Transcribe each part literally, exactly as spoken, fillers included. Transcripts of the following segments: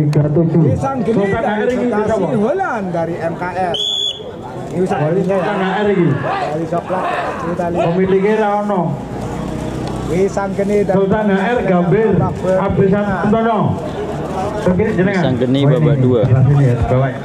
tiga tujuh. Pisang geni dari Bekasi Holland dari M K S. Ini bisa bolinya ya. Pisang R ini. Dari coklat. Kita lihat. Pemiliknya Rano. Pisang geni dari Sultan H R Gambir. Abisan Antono. Pisang geni babak dua. Sini ya, bawah ya.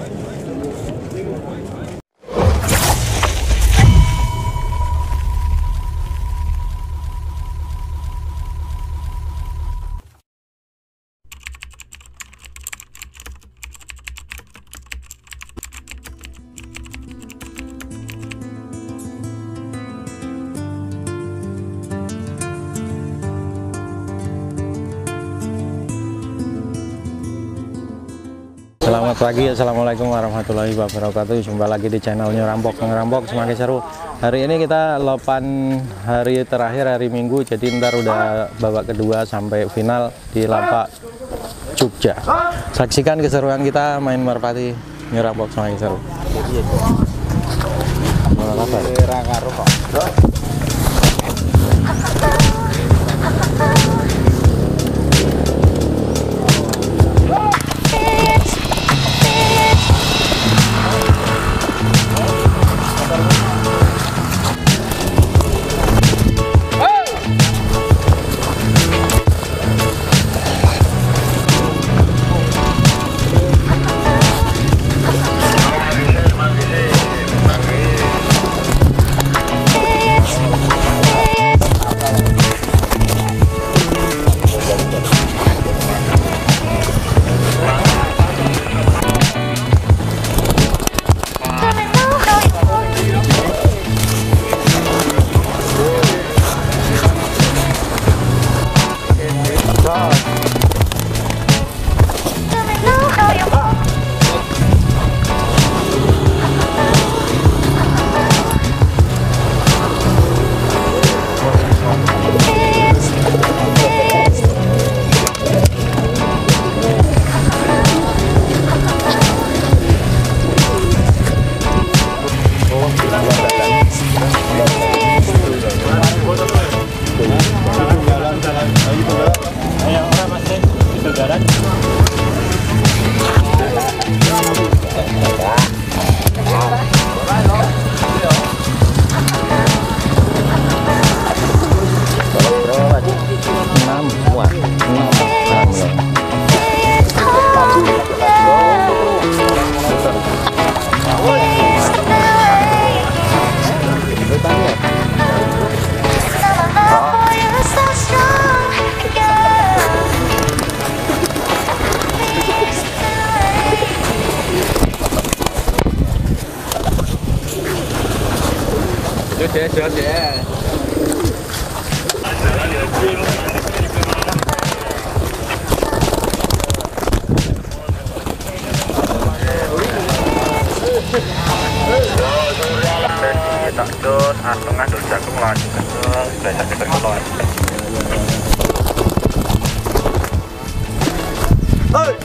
Selamat pagi, assalamualaikum warahmatullahi wabarakatuh. Jumpa lagi di channel Nyerampok Ngerampok semakin seru. Hari ini kita delapan hari terakhir, hari Minggu, jadi ntar udah babak kedua sampai final di Lapak Jogja. Saksikan keseruan kita main merpati Nyerampok semakin seru. Sudah, sudah. Tak dot, tengah dot jagung lagi betul, biasa kita keluar. Hei,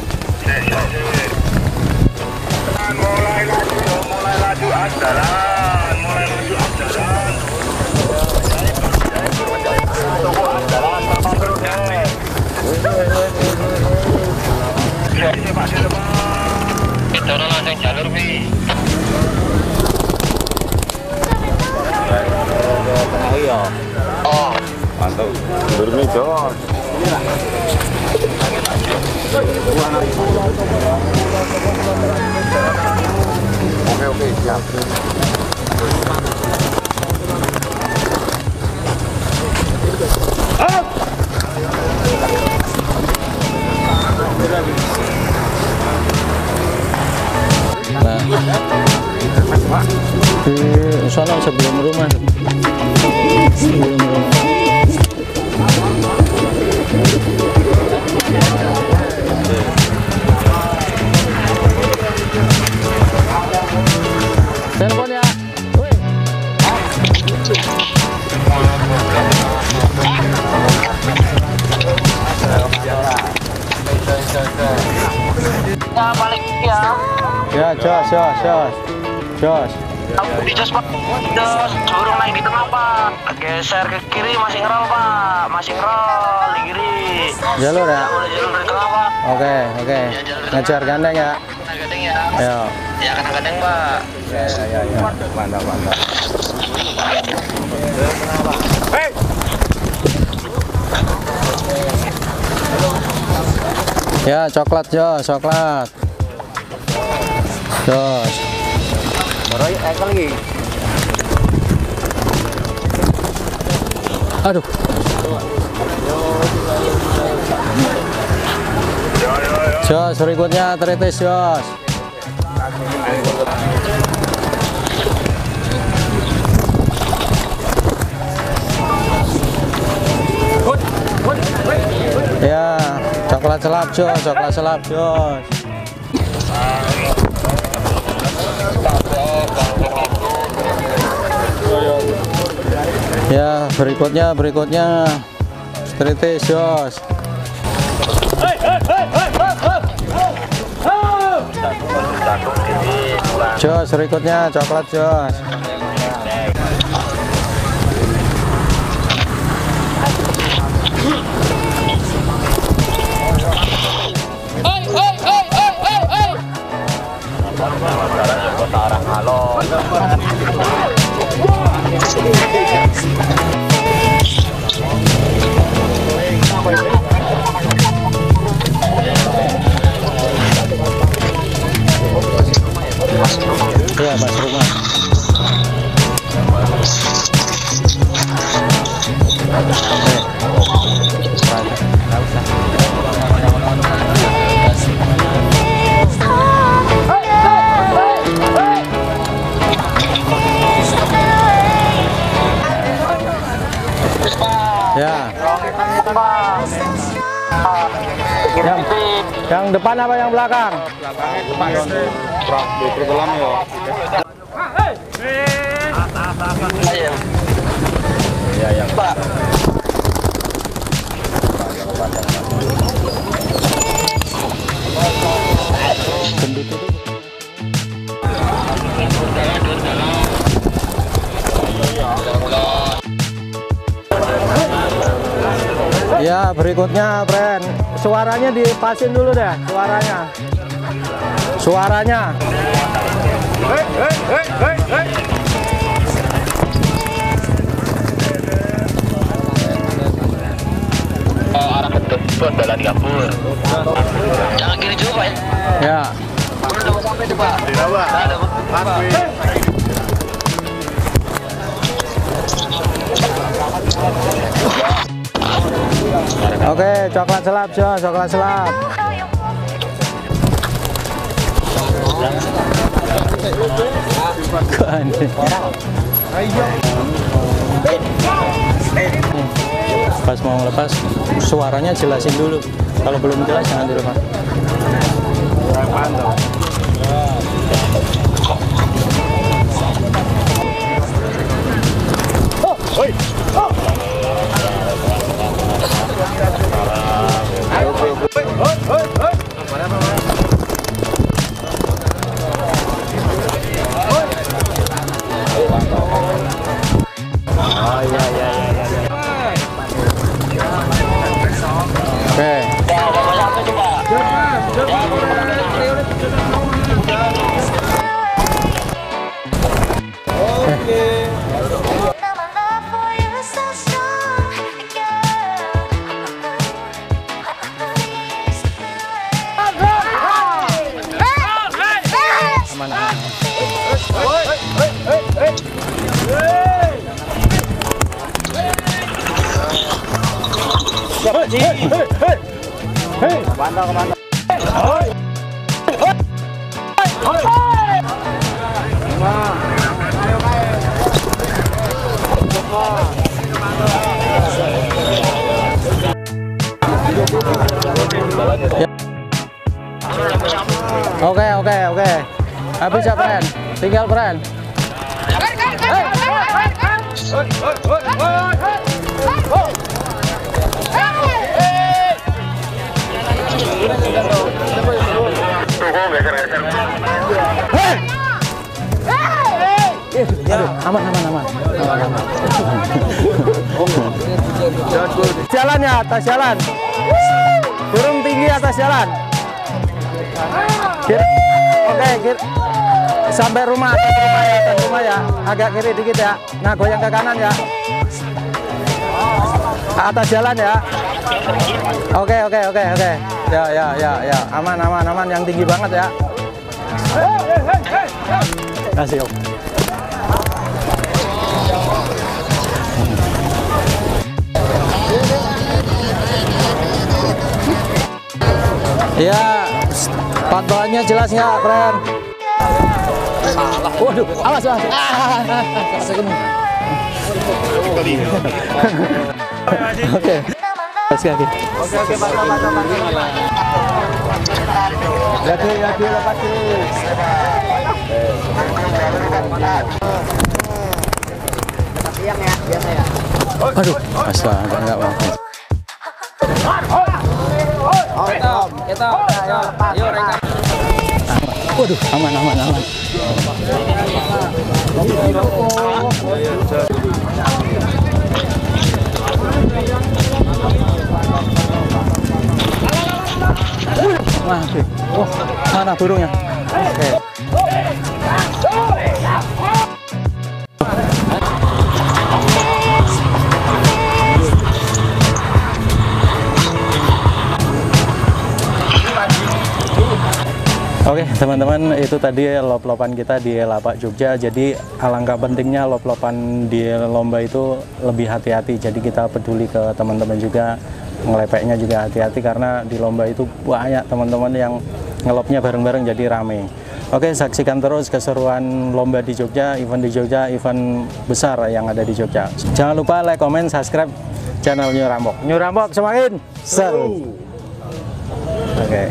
mulai laju, mulai laju andalan, mulai laju andalan. Tunggu andalan, terbang terus deh. Ya, ini masih depan. Kita langsung jalur bi. Oh, mantap. Bermi Jos. Oke oke siap. Up. Nah, di sana sebelum rumah. Sebelum rumah. Telepon ya. Woi. Ya balik ya. Ya, Jos, Jos, Jos. Jos. Dicas Pak, jos curung naik di tengah Pak, geser ke kiri masih ngerol Pak, masih ngerol di kiri. Jalur ya? Mulai jalur dari tengah Pak. Oke, oke. Ngejar gandeng ya? Kena gandeng ya? Ayo. Ya kena gandeng Pak. Ya, ya, ya, ya. Mantap, mantap. Hei! Ya, coklat Jos, coklat. Jos. Baru aja lagi. Aduh. Jos, berikutnya teritis Jos. Ya, coklat selap Jos, coklat selap Jos. Ya, berikutnya berikutnya teritis Jos. Jos, berikutnya coklat Jos. Ya, Mas Rumah. Ya. Yang, yang depan apa yang belakang? Belakangnya depan. Di pergelam ya. Ya, yang Pak. Gendut itu. Ya, berikutnya, friend. Suaranya dipasin dulu deh, suaranya. Suaranya. Hei, hei, hei, hei, hei. Oh, arah betul itu adalah di Gapur. Jangan kiri juga Pak ya. Ya. Udah mau sampai tuh Pak. Di bawah. Ada Mati. Oke, coklat selap, Jos, coklat selap. Pas mau lepas, suaranya jelasin dulu. Kalau belum jelas jangan dilepas. Mantap. Oh, oi. Oh. Kemana, kemana? Oke, oke, oke. Habis ya, friend. Tinggal, friend. Aduh, aman, aman, aman. Aman, aman. Jalan ya, atas jalan. Burung tinggi atas jalan. Kiri. Oke, kiri. Sampai rumah, atas rumah ya, atas rumah ya. Agak kiri dikit ya. Nah, goyang ke kanan ya. Atas jalan ya. Oke, oke, oke, oke. Ya, ya, ya, ya. Aman, aman, aman. Yang tinggi banget ya. Kasih, Om. Ya, pantauannya jelas nggak, keren. Waduh, awas, awas. Oke. Kasih lagi. Oke, oke, pantau, pantau, pantau. Jadi, jadi lepas ini. Siang ya, biasa ya. Aduh, asal enggak apa-apa. Kita, kita, ayo, ayo rekan. Waduh, aman, aman, aman. Wah, oh, mana burungnya? Oke. Oke teman-teman, itu tadi lop-lopan kita di Lapak Jogja. Jadi alangkah pentingnya lop-lopan di lomba itu lebih hati-hati. Jadi kita peduli ke teman-teman juga, ngelepeknya juga hati-hati karena di lomba itu banyak teman-teman yang ngelopnya bareng-bareng jadi rame. Oke, saksikan terus keseruan lomba di Jogja, event di Jogja, event besar yang ada di Jogja. Jangan lupa like, comment, subscribe channel New Rambok. New Rambok semakin seru. Oke.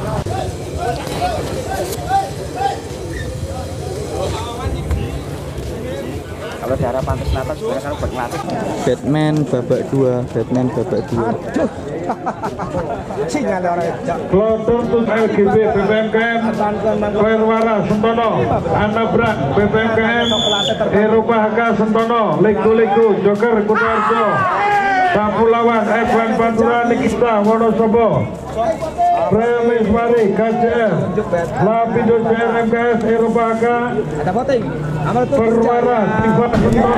Kalau daerah pantas natas sebenarnya kan buat ngelatih. Batman babak dua, Batman babak dua. Sinyal orang itu. Kloter untuk L G B B P M K M Koirwara Sentono, Anabrak B P M K M Eropa H K Sentono, Lego-Lego Joker Kutoarjo, Sapulawan Evan Pantura Nikita Wonosobo, Premiswari K C R, Lapindo C R M K S Eropa H K Ada voting. Amal tuh. Perwara Tifa Sentono.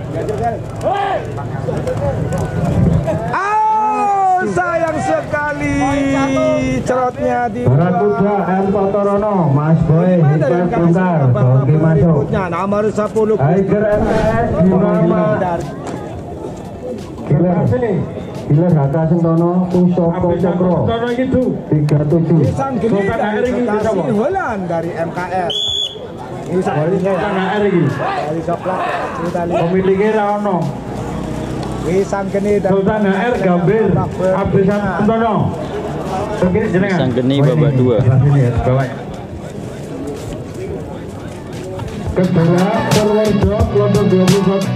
Oh, sayang sekali cerotnya di Barakuda M Totorono, Mas Boy, Hikmat Buntar, Bongki masuk. Nomor sepuluh. Tiger M K S Dinama Killer Killer H K Sentono, Pusoko Cokro tiga tujuh. Sultan H R ini Holland dari M K S. Ini sahabatnya ya. Sultan H R ini Dari Coklat Italia. pemiliknya Raono. Wisan Geni dan Sultan H R Gambir Abdisan Sentono. Sang Geni babak dua. Kedua Purworejo kelompok dua puluh satu.